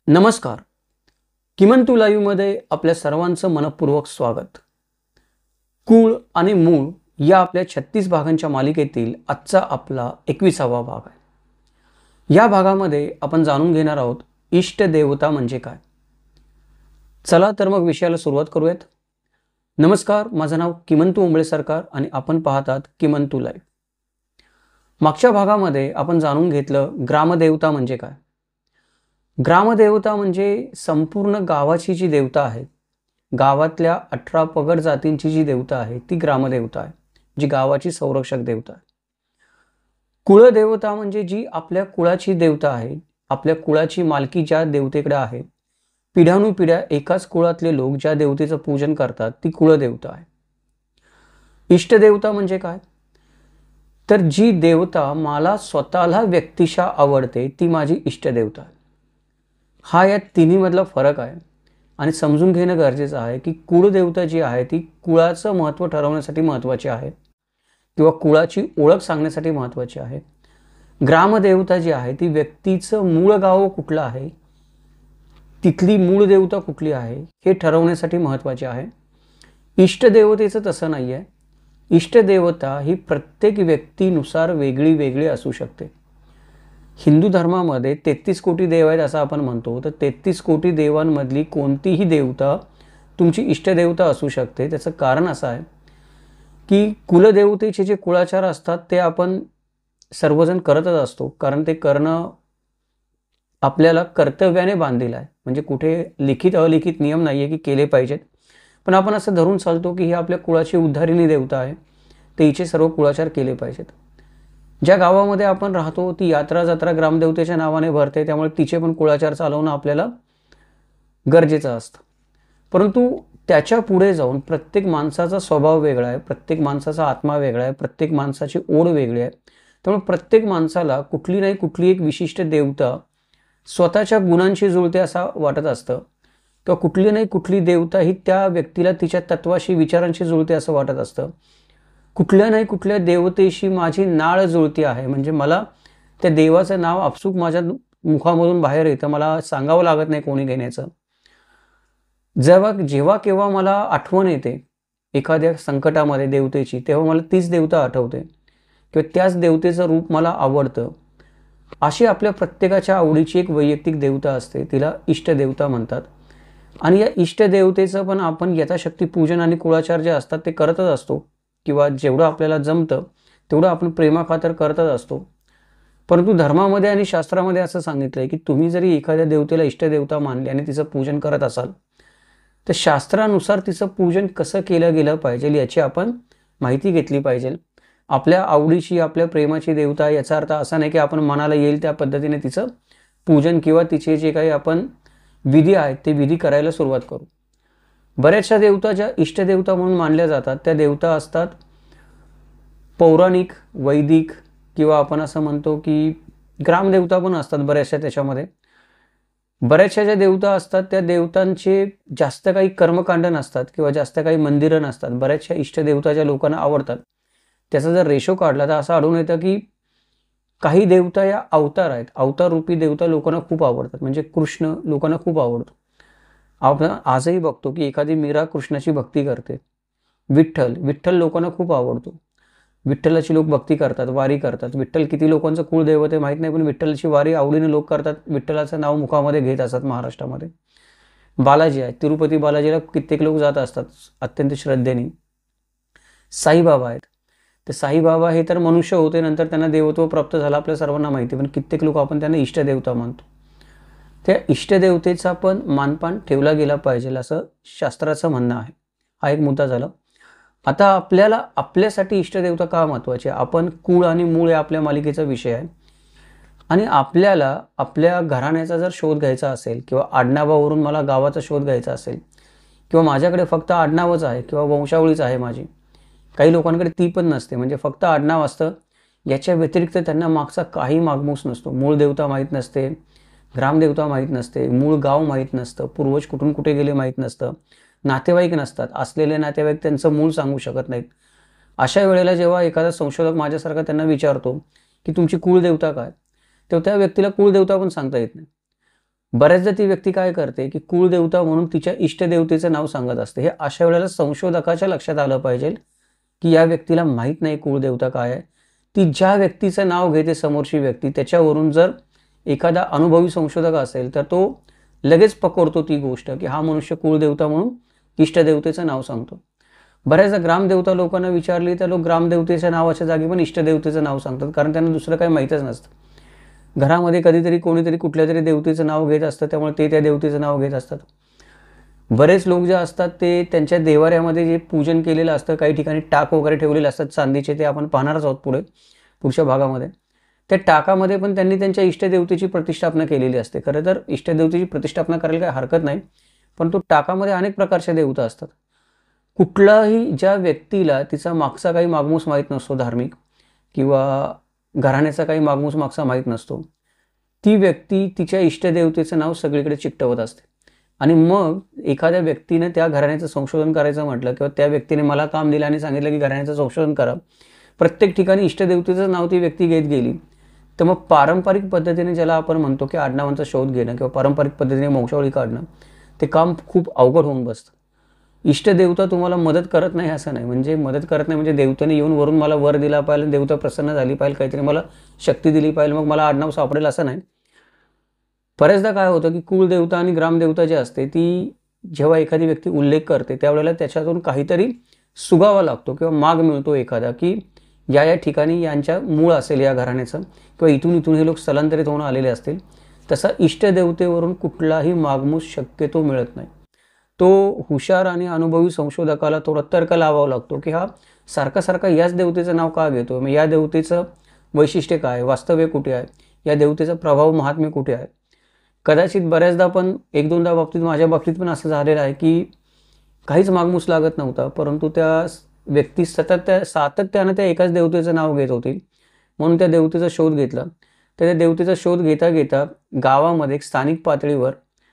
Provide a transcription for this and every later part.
नमस्कार. किमंतू लाईव्हमध्ये आपल्या सर्वांचं मनपूर्वक स्वागत. कुळ आणि मूळ या आपल्या 36 भागांच्या मालिकेतील आजचा आपला 21वा भाग आहे. या भागामध्ये आपण जाणून घेणार आहोत इष्ट देवता म्हणजे काय. चला तर मग विषयाला सुरुवात करूयात. नमस्कार, माझं नाव किमंतू उंबळे सरकार आणि आपण पाहतात किमंतू लाईव्ह. मागच्या भागामध्ये आपण जाणून घेतलं ग्रामदेवता म्हणजे काय. ग्रामदेवता म्हणजे संपूर्ण गावाची जी देवता आहे, गावातल्या 18 पगड जातींची जी देवता आहे ती ग्रामदेवता आहे, जी गावाची संरक्षक देवता आहे. कुळदेवता म्हणजे जी आपल्या कुळाची देवता आहे, आपल्या कुळाची मालकी ज्या देवतेकडे आहे, पिढ्यानुपिढ्या एकाच कुळातले लोक ज्या देवतेचं पूजन करतात ती कुळदेवता आहे. इष्टदेवता म्हणजे काय, तर जी देवता मला स्वतःला व्यक्तिशः आवडते ती माझी इष्टदेवता आहे. हा या तिन्ही मधला फरक आहे आणि समजून घेणं गरजेचं आहे की कुळदेवता जी आहे ती कुळाचं महत्त्व ठरवण्यासाठी महत्त्वाची आहे किंवा कुळाची ओळख सांगण्यासाठी महत्त्वाची आहे. ग्रामदेवता जी आहे ती व्यक्तीचं मूळ गाव कुठलं आहे, तिथली मूळ देवता कुठली आहे हे ठरवण्यासाठी महत्त्वाची आहे. इष्टदेवतेचं तसं नाही आहे. इष्टदेवता ही प्रत्येक व्यक्तीनुसार वेगळी वेगळी असू शकते. हिंदू धर्मामध्ये 33 कोटी देव आहेत असं आपण म्हणतो, तर 33 कोटी देवांमधली कोणतीही देवता तुमची इष्टदेवता असू शकते. त्याचं कारण असं आहे की कुलदेवतेचे जे कुळाचार असतात ते आपण सर्वजण करतच असतो, कारण ते करणं आपल्याला कर्तव्याने बांधलेलं आहे. म्हणजे कुठे लिखित अलिखित नियम नाही आहे की केले पाहिजेत, पण आपण असं धरून चालतो की ही आपल्या कुळाची उद्धारिणी देवता आहे, ते हिचे सर्व कुळाचार केले पाहिजेत. ज्या गावामध्ये आपण राहतो ती यात्रा जत्रा ग्रामदेवतेच्या नावाने भरते, त्यामुळे तिचे पण कुळाचार चालवणं आपल्याला गरजेचं असतं. परंतु त्याच्या पुढे जाऊन प्रत्येक माणसाचा स्वभाव वेगळा आहे, प्रत्येक माणसाचा आत्मा वेगळा आहे, प्रत्येक माणसाची ओढ वेगळी आहे. त्यामुळे प्रत्येक माणसाला कुठली नाही कुठली एक विशिष्ट देवता स्वतःच्या गुणांशी जुळते असं वाटत असतं, किंवा कुठली नाही कुठली देवता ही त्या व्यक्तीला तिच्या तत्वाशी विचारांशी जुळते असं वाटत असतं. कुठल्या नाही कुठल्या देवतेशी माझी नाळ जुळती आहे, म्हणजे मला त्या देवाचं नाव आपसूक माझ्या मुखामधून बाहेर येतं, मला सांगावं लागत नाही कोणी घेण्याचं. जेव्हा केव्हा मला आठवण येते एखाद्या संकटामध्ये देवतेची, तेव्हा मला तीच देवता आठवते किंवा त्याच देवतेचं रूप मला आवडतं. अशी आपल्या प्रत्येकाच्या आवडीची एक वैयक्तिक देवता असते, तिला इष्टदेवता म्हणतात. आणि या इष्टदेवतेचं पण आपण यथाशक्ती पूजन आणि कुळाचार जे असतात ते करतच असतो, किंवा जेवढं आपल्याला जमतं तेवढं आपण प्रेमाखातर करतच असतो. परंतु धर्मामध्ये आणि शास्त्रामध्ये असं सांगितलं आहे की तुम्ही जरी एखाद्या देवतेला इष्टदेवता मानली आणि तिचं पूजन करत असाल, तर शास्त्रानुसार तिचं पूजन कसं केलं गेलं पाहिजे याची आपण माहिती घेतली पाहिजे. आपल्या आवडीची आपल्या प्रेमाची देवता, याचा अर्थ असा नाही की आपण मनाला येईल त्या पद्धतीने तिचं पूजन किंवा तिचे जे काही आपण विधी आहेत ते विधी करायला सुरुवात करू. बऱ्याचशा देवता ज्या इष्टदेवता म्हणून मानल्या जातात त्या देवता असतात पौराणिक, वैदिक, किंवा आपण असं म्हणतो की ग्रामदेवता पण असतात बऱ्याचशा. त्याच्यामध्ये बऱ्याचशा ज्या देवता असतात त्या देवतांचे जास्त काही कर्मकांड नसतात किंवा जास्त काही मंदिरं नसतात. बऱ्याचशा इष्टदेवता ज्या लोकांना आवडतात त्याचा जर रेशो काढला तर असं आढळून येतं की काही देवता या अवतार आहेत. अवतार रूपी देवता लोकांना खूप आवडतात. म्हणजे कृष्ण लोकांना खूप आवडतो. आपण आजही बघतो की एखादी मीरा कृष्णाची भक्ती करते. विठ्ठल लोकांना खूप आवडतो. विठ्ठलाची लोक भक्ती करतात, वारी करतात. विठ्ठल किती लोकांचं कुळदैवत आहे माहीत नाही, पण विठ्ठलाची वारी आवडीने लोक करतात, विठ्ठलाचं नाव मुखामध्ये घेत असतात. महाराष्ट्रामध्ये बालाजी आहे, तिरुपती बालाजीला कित्येक लोक जात असतात अत्यंत श्रद्धेने. साईबाबा आहेत, ते साईबाबा हे तर मनुष्य होते, नंतर त्यांना देवत्व प्राप्त झालं आपल्या सर्वांना माहिती, पण कित्येक लोक आपण त्यांना इष्टदेवता मानतो. त्या इष्टदेवतेचा पण मानपान ठेवला गेला पाहिजे असं शास्त्राचं म्हणणं आहे. हा एक मुद्दा झाला. आता आपल्याला आपल्यासाठी इष्टदेवता का महत्त्वाची आहे. आपण कुळ आणि मूळ आपल्या मालिकेचा विषय आहे आणि आपल्याला आपल्या घराण्याचा जर शोध घ्यायचा असेल किंवा आडनावावरून मला गावाचा शोध घ्यायचा असेल, किंवा माझ्याकडे फक्त आडनावच आहे किंवा वंशावळीच आहे माझी, काही लोकांकडे ती पण नसते, म्हणजे फक्त आडनाव असतं, याच्या व्यतिरिक्त त्यांना मागचा काही मागमूस नसतो. मूळ देवता माहीत नसते, ग्रामदेवता माहीत नसते, मूळ गाव माहीत नसतं, पूर्वज कुठून कुठे गेले माहीत नसतं, नातेवाईक नसतात, असलेले नातेवाईक त्यांचं मूळ सांगू शकत नाहीत. अशा वेळेला जेव्हा एखादा संशोधक माझ्यासारखा त्यांना विचारतो की तुमची कुळदेवता काय, तेव्हा त्या व्यक्तीला कुळदेवता पण सांगता येत नाही. बऱ्याचदा ती व्यक्ती काय करते की कुळदेवता म्हणून तिच्या इष्टदेवतेचं नाव सांगत असते. हे अशा वेळेला संशोधकाच्या लक्षात आलं पाहिजे की या व्यक्तीला माहीत नाही कुळदेवता काय आहे. ती ज्या व्यक्तीचं नाव घेते समोरची व्यक्ती, त्याच्यावरून जर एखादा अनुभवी संशोधक असेल तर तो लगेच पकडतो ती गोष्ट की हा मनुष्य कुळदेवता म्हणून इष्टदेवतेचं नाव सांगतो. बऱ्याचदा ग्रामदेवता लोकांना विचारली तर लोक ग्रामदेवतेच्या नावाच्या जागी पण इष्टदेवतेचं नाव सांगतात, कारण त्यांना दुसरं काही माहीतच नसतं. घरामध्ये कधीतरी कोणीतरी कुठल्या तरी देवतेचं नाव घेत असतं, त्यामुळे ते त्या देवतेचं नाव घेत असतात. बरेच लोक जे असतात ते त्यांच्या देवाऱ्यामध्ये जे पूजन केलेलं असतं, काही ठिकाणी टाक वगैरे ठेवलेले असतात चांदीचे, ते आपण पाहणारच आहोत पुढच्या भागामध्ये. त्या टाकामध्ये पण त्यांनी त्यांच्या इष्टदेवतेची प्रतिष्ठापना केलेली असते. खरं तर इष्टदेवतेची प्रतिष्ठापना करायला काही हरकत नाही, पण तो टाकामध्ये अनेक प्रकारच्या देवता असतात. कुठलाही ज्या व्यक्तीला तिचा मागचा काही मागमूस माहीत नसतो, धार्मिक किंवा घराण्याचा काही मागमूस मागचा माहीत नसतो, ती व्यक्ती तिच्या इष्टदेवतेचं नाव सगळीकडे चिकटवत असते. आणि मग एखाद्या व्यक्तीने त्या घराण्याचं संशोधन करायचं म्हटलं किंवा त्या व्यक्तीने मला काम दिलं आणि सांगितलं की घराण्याचं संशोधन करा, प्रत्येक ठिकाणी इष्टदेवतेचं नाव ती व्यक्ती घेत गेली, तर मग पारंपरिक पद्धतीने ज्याला आपण म्हणतो की आडनावांचा शोध घेणं किंवा पारंपरिक पद्धतीने वंशावळी काढणं, ते काम खूप अवघड होऊन बसतं. इष्टदेवता तुम्हाला मदत करत नाही असं नाही, म्हणजे मदत करत नाही म्हणजे देवतेने येऊन वरून मला वर दिला पाहिजे, देवता प्रसन्न झाली पाहिजे, काहीतरी मला शक्ती दिली पाहिजे, मग मला आडनाव सापडेल असं नाही. बऱ्याचदा काय होतं की कुलदेवता आणि ग्रामदेवता जी असते ती जेव्हा एखादी व्यक्ती उल्लेख करते त्यावेळेला त्याच्यातून काहीतरी सुगावा लागतो किंवा माग मिळतो एखादा, की या ठिकाणी यांच्या मूळ असेल या घराण्याचं किंवा इथून हे लोक स्थलांतरित होऊन आलेले असतील. तसा इष्टदेवतेवरून कुठलाही मागमूस शक्यतो मिळत नाही. तो हुशार आणि अनुभवी संशोधकाला थोडा तर्क लावावा लागतो की हा सारखा याच देवतेचं नाव का घेतो, मग या देवतेचं वैशिष्ट्य काय, वास्तव्य कुठे आहे, या देवतेचा प्रभाव महात्म्य कुठे आहे. कदाचित बऱ्याचदा पण एक दोनदा बाबतीत, माझ्या बाबतीत पण असं झालेलं आहे की काहीच मागमूस लागत नव्हता, परंतु त्या व्यक्ती सातत्यानं त्या एकाच देवतेचं नाव घेत होती, म्हणून त्या देवतेचा शोध घेतला. त्या देवतेचा शोध घेता घेता गावामध्ये एक स्थानिक पातळीवर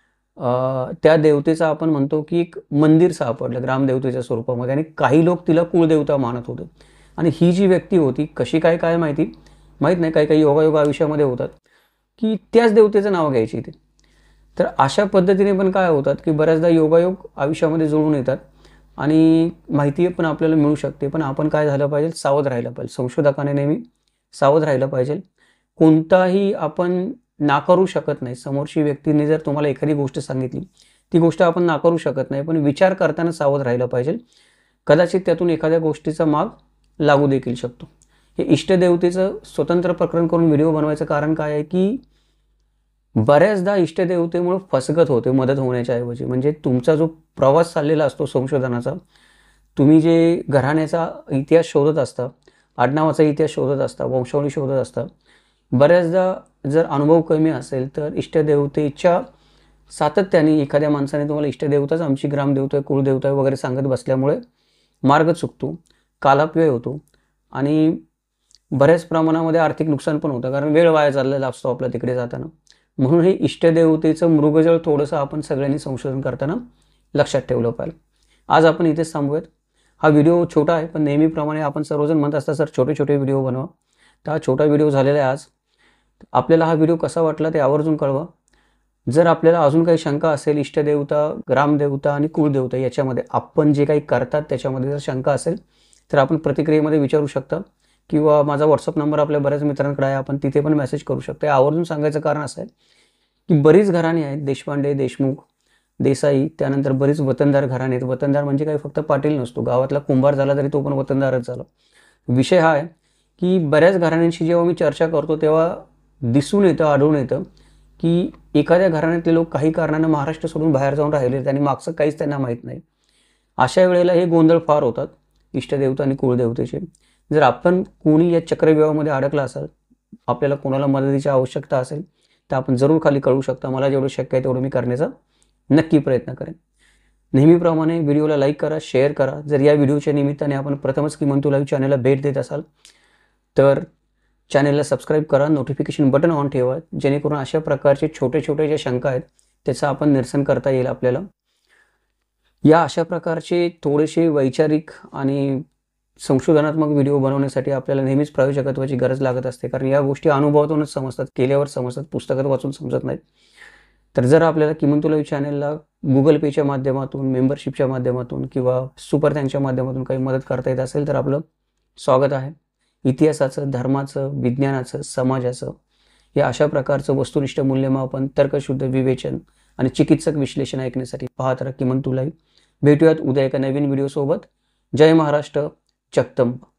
त्या देवतेचा आपण म्हणतो की एक मंदिर सापडलं ग्रामदेवतेच्या स्वरूपामध्ये, आणि काही लोक तिला कुळदेवता मानत होते. आणि ही जी व्यक्ती होती, कशी काय माहीत नाही, काही योगायोग आयुष्यामध्ये होतात की त्याच देवतेचं नाव घ्यायची ते. तर अशा पद्धतीने पण काय होतात की बऱ्याचदा योगायोग आयुष्यामध्ये जुळून येतात आणि माहिती पण आपल्याला मिळू शकते. पण आपण काय झालं पाहिजे, सावध राहिलं पाहिजे. संशोधकाने नेहमी सावध राहिलं पाहिजे. कोणताही आपण नाकारू शकत नाही. समोरची व्यक्तीने जर तुम्हाला एखादी गोष्ट सांगितली, ती गोष्ट आपण नाकारू शकत नाही, पण विचार करताना सावध राहिलं पाहिजे. कदाचित त्यातून एखाद्या गोष्टीचा माग लागू देखील शकतो. हे इष्टदेवतेचं स्वतंत्र प्रकरण करून व्हिडिओ बनवायचं कारण काय आहे की बऱ्याचदा इष्टदेवतेमुळे फसगत होते मदत होण्याच्या ऐवजी. म्हणजे तुमचा जो प्रवास चाललेला असतो संशोधनाचा, तुम्ही जे घराण्याचा इतिहास शोधत असता, आडनावाचा इतिहास शोधत असता, वंशावळी शोधत असता, बऱ्याचदा जर अनुभव कमी असेल तर इष्टदेवतेच्या सातत्याने एखाद्या माणसाने तुम्हाला इष्टदेवताच आमची ग्रामदेवता आहे, कुळदेवता आहे वगैरे सांगत बसल्यामुळे मार्ग चुकतो, कालापव्यय होतो आणि बऱ्याच प्रमाणामध्ये आर्थिक नुकसान पण होतं, कारण वेळ वाया चाललेला असतो आपला तिकडे जाताना. म्हणून हे इष्टदेवतेचं मृगजळ थोडंसं आपण सगळ्यांनी संशोधन करताना लक्षात ठेवलं पाहिजे. आज आपण इथेच थांबूयात. हा व्हिडिओ छोटा आहे, पण नेहमीप्रमाणे आपण सर्वजण म्हणत असता सर छोटे व्हिडिओ बनवा, तर हा छोटा व्हिडिओ झालेला आहे आज. आपल्याला हा व्हिडिओ कसा वाटला ते आवर्जून कळवा. जर आपल्याला अजून काही शंका असेल, इष्टदेवता, ग्रामदेवता आणि कुळदेवता याच्यामध्ये आपण जे काही करतात त्याच्यामध्ये जर शंका असेल तर आपण प्रतिक्रियेमध्ये विचारू शकता, किंवा माझा व्हॉट्सअप नंबर आपल्या बऱ्याच मित्रांकडे आहे, आपण तिथे पण मेसेज करू शकता. आवर्जून सांगायचं कारण असं आहे की बरीच घराणी आहेत, देशपांडे, देशमुख, देसाई, त्यानंतर बरीच वतनदार घराणे आहेत. वतनदार म्हणजे काही फक्त पाटील नसतो, गावातला कुंभार झाला तरी तो पण वतनदारच झाला. विषय हा आहे की बऱ्याच घराण्यांशी जेव्हा मी चर्चा करतो तेव्हा दिसून येतं, आढळून येतं की एखाद्या घराण्यातले लोक काही कारणानं महाराष्ट्र सोडून बाहेर जाऊन राहिले आणि मागचं काहीच त्यांना माहीत नाही. अशा वेळेला हे गोंधळ फार होतात इष्टदेवता आणि कुळदेवतेचे. जर आपण कोणी या चक्रव्यूहामध्ये अडकला असाल, आपल्याला कोणाला मदतीची आवश्यकता असेल, तर आपण जरूर खाली कळवू शकता. मला जेवढं शक्य आहे तेवढं मी करण्याचा नक्की प्रयत्न करेन. नेहमीप्रमाणे व्हिडिओला लाईक करा, शेअर करा. जर या व्हिडिओच्या निमित्ताने आपण प्रथमच किमंतू लाईव्ह चॅनलला भेट देत असाल तर चॅनलला सबस्क्राईब करा, नोटिफिकेशन बटन ऑन ठेवा, जेणेकरून अशा प्रकारचे छोटे ज्या शंका आहेत त्याचं आपण निरसन करता येईल आपल्याला. या अशा प्रकारचे थोडेसे वैचारिक आणि संशोधनात्मक व्हिडिओ बनवण्यासाठी आपल्याला नेहमीच प्रायोजकत्वाची गरज लागत असते, कारण या गोष्टी अनुभवातूनच समजतात, केल्यावर समजतात, पुस्तकात वाचून समजत नाहीत. तर जर आपल्याला किमंतू लाईव्ह चॅनलला गुगल पेच्या माध्यमातून, मेंबरशिपच्या माध्यमातून किंवा सुपर थँक्सच्या माध्यमातून काही मदत करता येत असेल तर आपलं स्वागत आहे. इतिहासाचं, धर्माचं, विज्ञानाचं, समाजाचं या अशा प्रकारचं वस्तुनिष्ठ मूल्यमापन, तर्कशुद्ध विवेचन आणि चिकित्सक विश्लेषण ऐकण्यासाठी पाहत राहा किमंतू लाईव्ह. भेटूयात उद्या एका नवीन व्हिडिओसोबत. जय महाराष्ट्र. जगदंब.